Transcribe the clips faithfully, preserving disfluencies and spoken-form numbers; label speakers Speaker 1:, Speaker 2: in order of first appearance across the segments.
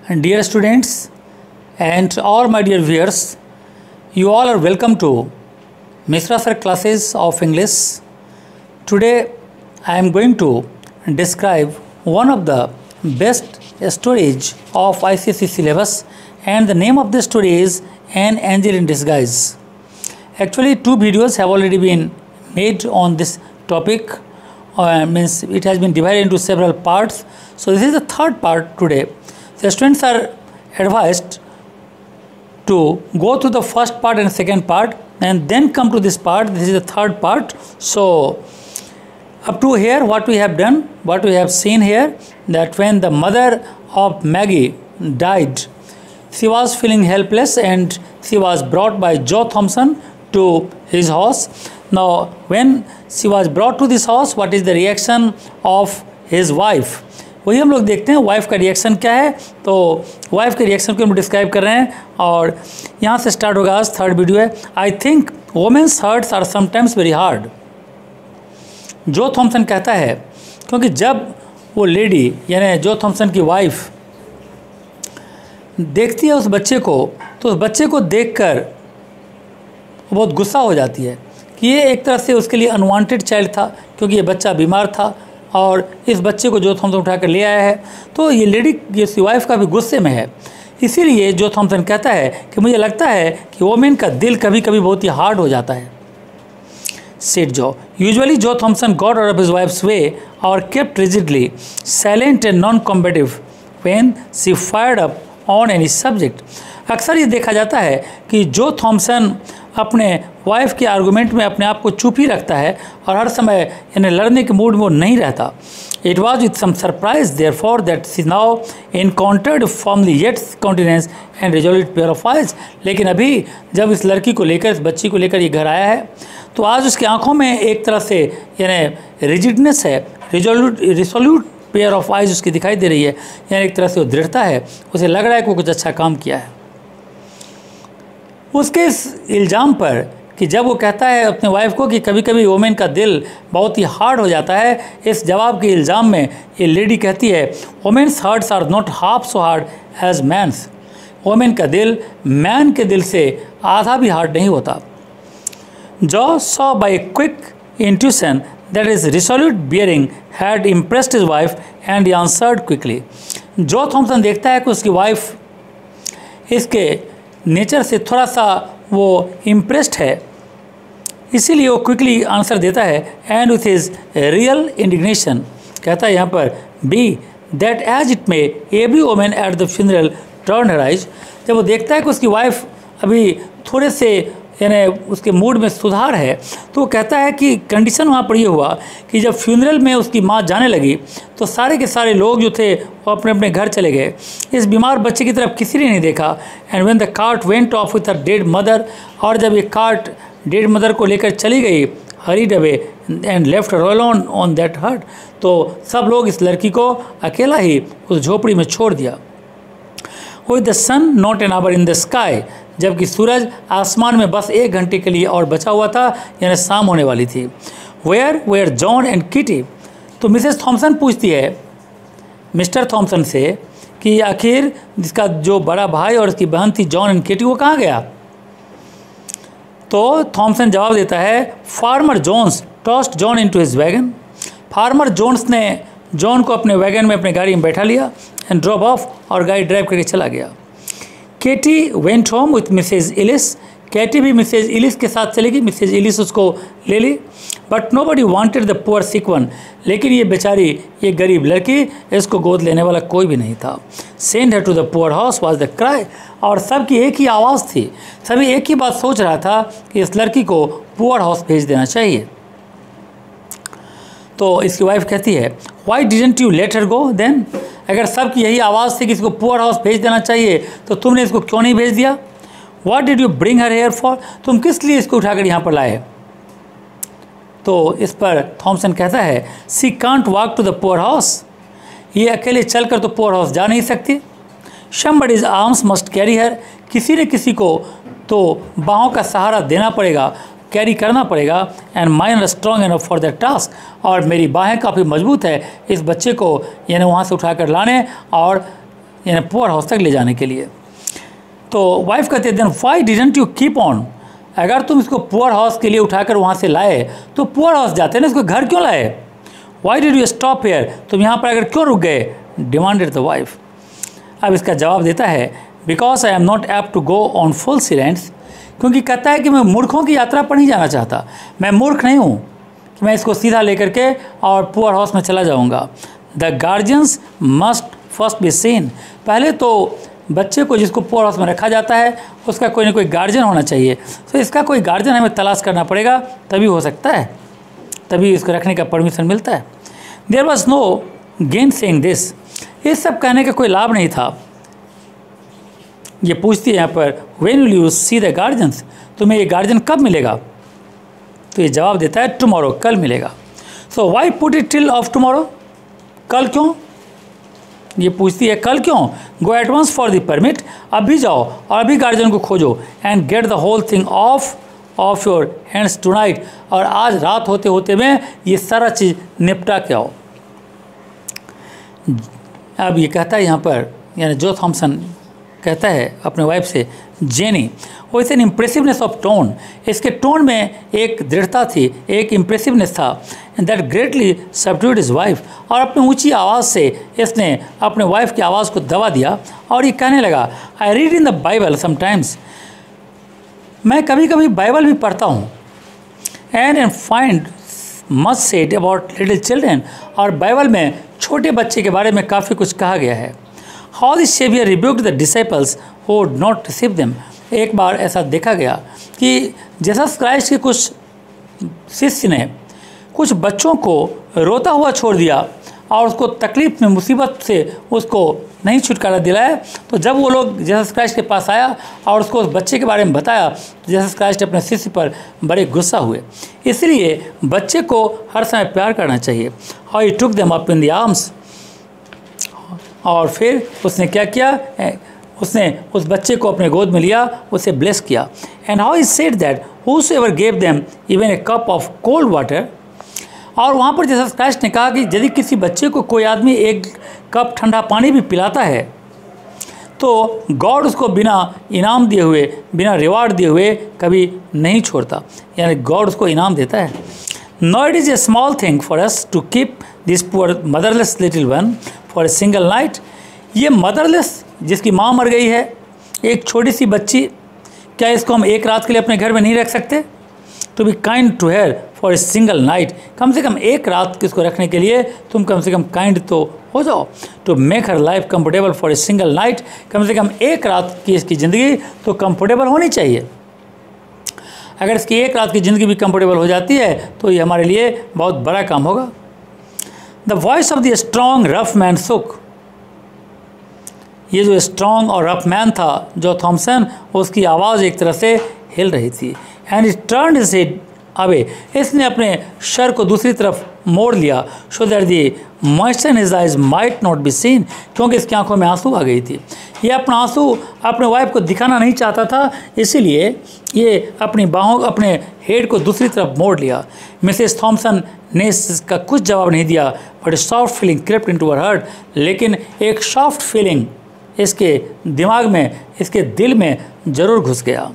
Speaker 1: Dear students and all my dear viewers, you all are welcome to Mishra Sir classes of English. Today I am going to describe one of the best stories of I C S E syllabus, and the name of the story is An Angel in Disguise. Actually, two videos have already been made on this topic. Uh, means it has been divided into several parts. So this is the third part today. The students are advised to go through the first part and second part and then come to this part. This is the third part. So up to here, what we have done, what we have seen here, that when the mother of Maggie died, she was feeling helpless and she was brought by Joe Thompson to his house. Now when she was brought to this house, what is the reaction of his wife? वही हम लोग देखते हैं wife का reaction क्या है. तो wife के रिएक्शन को हम डिस्क्राइब कर रहे हैं और यहाँ से स्टार्ट होगा. आज थर्ड वीडियो है. I think women's hearts are sometimes very hard. Joe Thomson कहता है, क्योंकि जब वो लेडी यानी जो थॉम्सन की वाइफ देखती है उस बच्चे को, तो उस बच्चे को देखकर बहुत गुस्सा हो जाती है कि ये एक तरह से उसके लिए अनवांटेड चाइल्ड था, क्योंकि ये बच्चा बीमार था और इस बच्चे को जो थॉम्सन उठा कर ले आया है. तो ये लेडी, ये उसकी वाइफ का भी गुस्से में है. इसीलिए जो थॉम्सन कहता है कि मुझे लगता है कि वोमेन का दिल कभी कभी बहुत ही हार्ड हो जाता है. Said Joe usually Joe Thomson got out of his wife's way और kept rigidly silent and non combative when she fired up on any subject. अक्सर ये देखा जाता है कि जो थॉम्सन अपने वाइफ के आर्गूमेंट में अपने आप को चुप ही रखता है और हर समय यानी लड़ने के मूड में वो नहीं रहता. It was with some surprise therefore that she now encountered formally yet continence and resolute pair of eyes. लेकिन अभी जब इस लड़की को लेकर, इस बच्ची को लेकर ये घर आया है, तो आज उसकी आंखों में एक तरह से यानी रिजिडनेस है, resolute resolute pair of eyes उसकी दिखाई दे रही है. यानी एक तरह से वो दृढ़ता है, उसे लग रहा है कि वो कुछ अच्छा काम किया है. उसके इस इल्ज़ाम पर कि जब वो कहता है अपने वाइफ को कि कभी कभी वोमेन का दिल बहुत ही हार्ड हो जाता है, इस जवाब के इल्ज़ाम में ये लेडी कहती है women's hearts are not half so hard as man's. Women का दिल मैन के दिल से आधा भी हार्ड नहीं होता. Joe saw by quick intuition that is resolute bearing had impressed his wife and he answered quickly. Joe Thomson देखता है कि उसकी वाइफ इसके नेचर से थोड़ा सा वो इम्प्रेस्ड है, इसीलिए वो क्विकली आंसर देता है. And with his real indignation कहता है यहाँ पर be that as it may every women at the funeral turn her eyes. जब वो देखता है कि उसकी वाइफ अभी थोड़े से यानी उसके मूड में सुधार है, तो वो कहता है कि कंडीशन वहाँ पर ये हुआ कि जब फ्यूनरल में उसकी माँ जाने लगी तो सारे के सारे लोग जो थे वो अपने अपने घर चले गए. इस बीमार बच्चे की तरफ किसी ने नहीं देखा. And when the cart went off with a dead mother, और जब ये कार्ट डेड मदर को लेकर चली गई, hurried away and left her alone on that hurt, तो सब लोग इस लड़की को अकेला ही उस झोपड़ी में छोड़ दिया. With the sun not an hour in the sky, जबकि सूरज आसमान में बस एक घंटे के लिए और बचा हुआ था, यानी शाम होने वाली थी. Where were John and Kitty. तो मिसेस थॉम्सन पूछती है मिस्टर थॉम्सन से कि आखिर जिसका जो बड़ा भाई और उसकी बहन थी जॉन एंड किटी, वो कहाँ गया. तो थॉम्सन जवाब देता है farmer Jones tossed John into his wagon. Farmer Jones ने जॉन को अपने वैगन में, अपने गाड़ी में बैठा लिया एंड ड्रॉप ऑफ, और गाड़ी ड्राइव करके चला गया. Katie went home with Mrs Ellis. Katie भी मिसेज इलिस के साथ चलेगी, मिसेज इलिस उसको ले ली. But nobody wanted the poor sick one. लेकिन ये बेचारी, ये गरीब लड़की, इसको गोद लेने वाला कोई भी नहीं था. Send her to the poor house was the cry. और सबकी एक ही आवाज़ थी, सभी एक ही बात सोच रहा था कि इस लड़की को पुअर हाउस भेज देना चाहिए. तो इसकी वाइफ कहती है why didn't you let her go then. अगर सबकी यही आवाज़ थी कि इसको पुअर हाउस भेज देना चाहिए, तो तुमने इसको क्यों नहीं भेज दिया. What did you bring her here for. तुम किस लिए इसको उठाकर यहाँ पर लाए. तो इस पर थॉम्सन कहता है she can't walk to the poor house. ये अकेले चलकर तो पुअर हाउस जा नहीं सकती. Somebody's arms must carry her. किसी न किसी को तो बाहों का सहारा देना पड़ेगा, कैरी करना पड़ेगा. And mine are strong enough for that task. और मेरी बाहें काफ़ी मजबूत है इस बच्चे को यानी वहाँ से उठाकर लाने और यानी पुअर हाउस तक ले जाने के लिए। तो वाइफ कहती है then why didn't you keep on, अगर तुम इसको पुअर हाउस के लिए उठाकर वहाँ से लाए तो पुअर हाउस जाते ना, इसको घर क्यों लाए? Why did you stop here, तुम यहाँ पर अगर क्यों रुक गए? Demanded the wife. अब इसका जवाब देता है because I am not apt to go on full silence, क्योंकि कहता है कि मैं मूर्खों की यात्रा पर नहीं जाना चाहता, मैं मूर्ख नहीं हूँ कि मैं इसको सीधा लेकर के और पुअर हाउस में चला जाऊँगा। The guardians must first be seen, पहले तो बच्चे को जिसको पुअर हाउस में रखा जाता है उसका कोई ना कोई गार्जियन होना चाहिए, तो इसका कोई गार्जियन हमें तलाश करना पड़ेगा, तभी हो सकता है, तभी इसको रखने का परमिशन मिलता है। There was no gainsaying this, ये सब कहने का कोई लाभ नहीं था। ये पूछती है यहाँ पर when will you see the guardians, तुम्हें ये गार्जियन कब मिलेगा? तो ये जवाब देता है टुमारो, कल मिलेगा। So why put it till off tomorrow, कल क्यों? ये पूछती है कल क्यों? Go at once for the permit, अभी जाओ और अभी गार्जियन को खोजो, and get the whole thing off off your hands tonight, और आज रात होते होते में ये सारा चीज़ निपटा के आओ। अब ये कहता है यहाँ पर, यानी जो थॉमसन कहता है अपने वाइफ से जेनी, वो इस एन इम्प्रेसिवनेस ऑफ टोन, इसके टोन में एक दृढ़ता थी, एक इम्प्रेसिवनेस था, that greatly subdued his wife, और अपनी ऊंची आवाज़ से इसने अपने वाइफ की आवाज़ को दबा दिया और ये कहने लगा I read in the Bible sometimes, मैं कभी कभी बाइबल भी पढ़ता हूँ, and and find much said about little children, और बाइबल में छोटे बच्चे के बारे में काफ़ी कुछ कहा गया है। How the Saviour rebuked the disciples who would not receive them, एक बार ऐसा देखा गया कि जीसस क्राइस्ट के कुछ शिष्य ने कुछ बच्चों को रोता हुआ छोड़ दिया और उसको तकलीफ में, मुसीबत से उसको नहीं छुटकारा दिलाया, तो जब वो लोग जीसस क्राइस्ट के पास आया और उसको उस बच्चे के बारे में बताया, जीसस क्राइस्ट अपने शिष्य पर बड़े गुस्सा हुए। इसलिए बच्चे को हर समय प्यार करना चाहिए। How he took them up in the arms, और फिर उसने क्या किया, उसने उस बच्चे को अपने गोद में लिया, उसे ब्लेस किया। And how he said that whosoever gave them even a cup of cold water, और वहाँ पर जीसस क्राइस्ट ने कहा कि यदि किसी बच्चे को कोई आदमी एक कप ठंडा पानी भी पिलाता है तो गॉड उसको बिना इनाम दिए हुए, बिना रिवार्ड दिए हुए कभी नहीं छोड़ता, यानी गॉड उसको इनाम देता है। No it is a small thing for us to keep this poor motherless little one for a single night, ये मदरलेस जिसकी माँ मर गई है, एक छोटी सी बच्ची, क्या इसको हम एक रात के लिए अपने घर में नहीं रख सकते? To be kind to her for a single night, कम से कम एक रात किसको रखने के लिए तुम कम से कम काइंड तो हो जाओ। To make her life comfortable for a single night, कम से कम एक रात की इसकी ज़िंदगी तो कंफर्टेबल होनी चाहिए। अगर इसकी एक रात की ज़िंदगी भी कंफर्टेबल हो जाती है तो ये हमारे लिए बहुत बड़ा काम होगा। The voice of the strong rough man shook, ये जो स्ट्रॉन्ग और रफ मैन था जो थॉमसन, उसकी आवाज़ एक तरह से हिल रही थी। And it turned his head away, इसने अपने सर को दूसरी तरफ मोड़ लिया, so that the moisture in his eyes might not be seen, क्योंकि इसकी आंखों में आंसू आ गई थी। ये अपना आंसू अपने वाइफ को दिखाना नहीं चाहता था, इसीलिए ये अपनी बाहों अपने हेड को दूसरी तरफ मोड़ लिया। मिसेस थॉमसन ने इसका कुछ जवाब नहीं दिया, but soft feeling crept into her heart, लेकिन एक सॉफ्ट फीलिंग इसके दिमाग में, इसके दिल में ज़रूर घुस गया।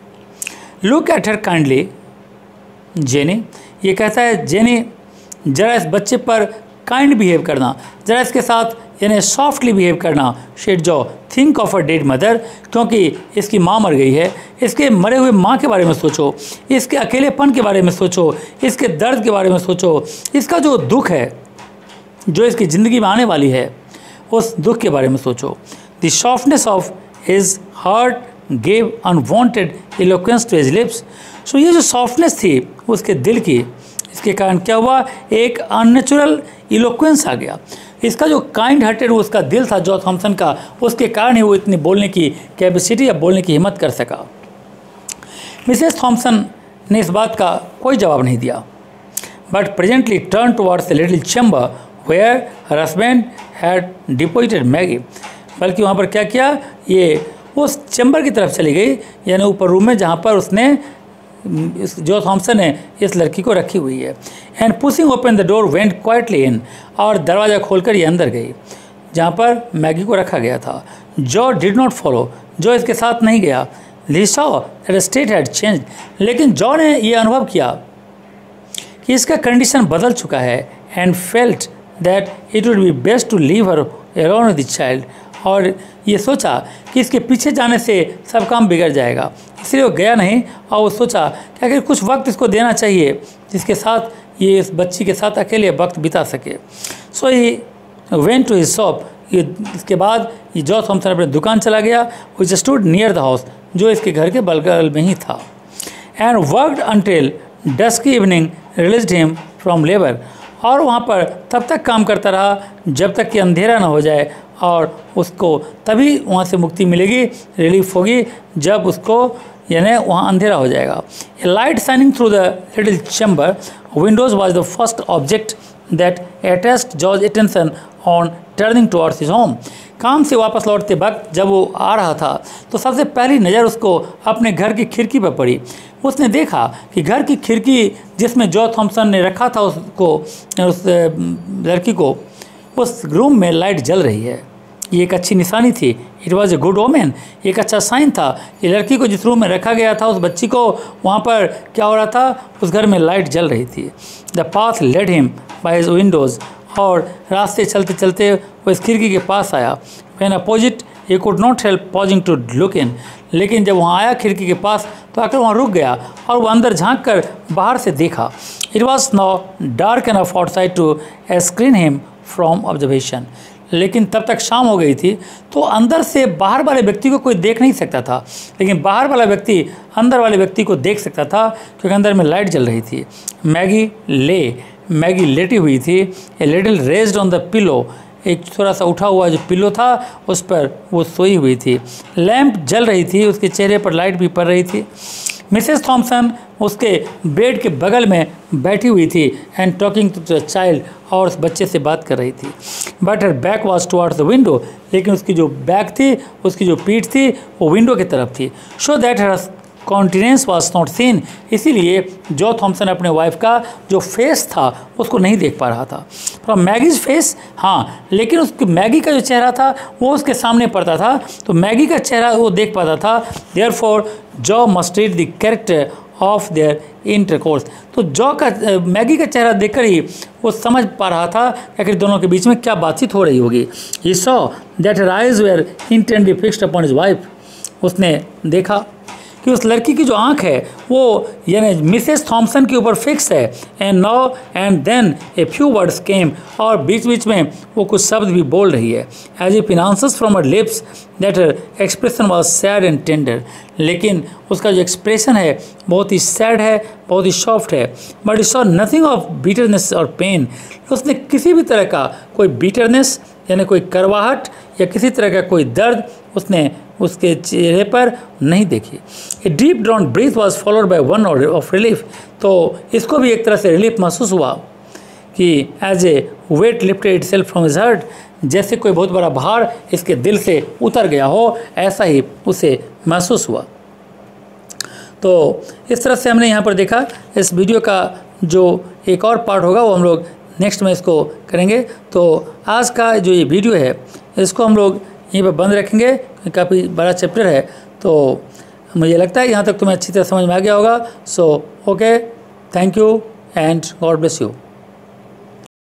Speaker 1: Look at her kindly Jenny, ये कहता है जेनी ज़रा इस बच्चे पर काइंड बिहेव करना, ज़रा इसके साथ यानी सॉफ्टली बिहेव करना। शेड जो think of a dead mother, क्योंकि इसकी माँ मर गई है, इसके मरे हुए माँ के बारे में सोचो, इसके अकेलेपन के बारे में सोचो, इसके दर्द के बारे में सोचो, इसका जो दुख है जो इसकी ज़िंदगी में आने वाली है उस दुख के बारे में सोचो। The softness of his heart gave unwanted eloquence to his lips, सो ये जो सॉफ्टनेस थी उसके दिल की, इसके कारण क्या हुआ, एक अननेचुरल इलोक्वेंस आ गया। इसका जो काइंड हार्टेड उसका दिल था जो थॉमसन का, उसके कारण ही वो इतनी बोलने की कैपेसिटी या बोलने की हिम्मत कर सका। मिसेस थॉमसन ने इस बात का कोई जवाब नहीं दिया, but presently turn towards the little chamber where her husband had deposited Maggie, बल्कि वहाँ पर क्या किया, ये उस चैम्बर की तरफ चली गई, यानी ऊपर रूम में जहाँ पर उसने जो थॉमसन ने इस लड़की को रखी हुई है। And pushing open the door went quietly in, और दरवाज़ा खोलकर ये अंदर गई। जहाँ पर मैगी को रखा गया था। Joe did not follow, Joe इसके साथ नहीं गया। He saw that state had change, लेकिन जॉ ने ये अनुभव किया कि इसका कंडीशन बदल चुका है। And felt that it would be best to leave her alone with the child, और ये सोचा कि इसके पीछे जाने से सब काम बिगड़ जाएगा, इसलिए वो गया नहीं और वो सोचा कि अगर कुछ वक्त इसको देना चाहिए जिसके साथ ये इस बच्ची के साथ अकेले वक्त बिता सके। So he went to his shop, ये इसके बाद ये जॉ थॉम्सन अपने दुकान चला गया, which stood near the house, जो इसके घर के बगल में ही था। And worked until dusky evening released him from labour, और वहाँ पर तब तक काम करता रहा जब तक कि अंधेरा ना हो जाए, और उसको तभी वहाँ से मुक्ति मिलेगी, रिलीफ होगी, जब उसको यानी वहाँ अंधेरा हो जाएगा। A light shining through the little chamber windows was the first object that attract George attention on turning towards his home. काम से वापस लौटते वक्त जब वो आ रहा था तो सबसे पहली नज़र उसको अपने घर की खिड़की पर पड़ी। उसने देखा कि घर की खिड़की जिसमें जॉ थॉम्सन ने रखा था उसको, उस लड़की को, उस रूम में लाइट जल रही है। ये एक अच्छी निशानी थी। It was a good omen, एक अच्छा साइन था कि लड़की को जिस रूम में रखा गया था, उस बच्ची को, वहाँ पर क्या हो रहा था, उस घर में लाइट जल रही थी। The path led him by his windows, और रास्ते चलते चलते वो इस खिड़की के पास आया। When opposite he could not help pausing to look in, लेकिन जब वहाँ आया खिड़की के पास तो आकर वहाँ रुक गया और वो अंदर झांक कर बाहर से देखा। It was now dark enough outside to screen him from observation, लेकिन तब तक शाम हो गई थी तो अंदर से बाहर वाले व्यक्ति को कोई देख नहीं सकता था, लेकिन बाहर वाला व्यक्ति अंदर वाले व्यक्ति को देख सकता था क्योंकि अंदर में लाइट जल रही थी। मैगी ले, मैगी लेटी हुई थी। A little raised on the pillow, एक थोड़ा सा उठा हुआ जो पिलो था उस पर वो सोई हुई थी। लैंप जल रही थी, उसके चेहरे पर लाइट भी पड़ रही थी। मिसेस थॉम्सन उसके बेड के बगल में बैठी हुई थी and talking to the child, और उस बच्चे से बात कर रही थी। But her back was towards the window, लेकिन उसकी जो बैक थी, उसकी जो पीठ थी, वो विंडो की तरफ थी। So that her countenance was not seen, इसीलिए जॉ थॉम्सन अपने वाइफ का जो फेस था उसको नहीं देख पा रहा था। फ्रॉम मैगीज फेस, हाँ, लेकिन उसकी मैगी का जो चेहरा था वो उसके सामने पड़ता था, तो मैगी का चेहरा वो देख पाता था। Therefore Joe must read the character of their intercourse, तो जॉ का मैगी का चेहरा देखकर ही वो समझ पा रहा था कि आखिर दोनों के बीच में क्या बातचीत हो रही होगी। He saw that her eyes were intently fixed upon his wife, उसने देखा कि उस लड़की की जो आंख है वो यानी मिसेस थॉम्सन के ऊपर फिक्स है। And now and then a few words came, और बीच बीच में वो कुछ शब्द भी बोल रही है। As if in answers from her lips that her expression was sad and tender, लेकिन उसका जो एक्सप्रेशन है बहुत ही सैड है, बहुत ही सॉफ्ट है। But it saw nothing of bitterness और पेन, उसने किसी भी तरह का कोई बिटरनेस यानी कोई करवाहट या किसी तरह का कोई दर्द उसने उसके चेहरे पर नहीं देखी। A deep drawn breath was followed by one of relief, तो इसको भी एक तरह से रिलीफ महसूस हुआ कि as a weight lifted itself from his heart, जैसे कोई बहुत बड़ा भार इसके दिल से उतर गया हो, ऐसा ही उसे महसूस हुआ। तो इस तरह से हमने यहाँ पर देखा। इस वीडियो का जो एक और पार्ट होगा वो हम लोग नेक्स्ट में इसको करेंगे। तो आज का जो ये वीडियो है इसको हम लोग यहीं पर बंद रखेंगे, काफ़ी बड़ा चैप्टर है, तो मुझे लगता है यहाँ तक तुम्हें अच्छी तरह समझ में आ गया होगा। So okay, thank you and God bless you.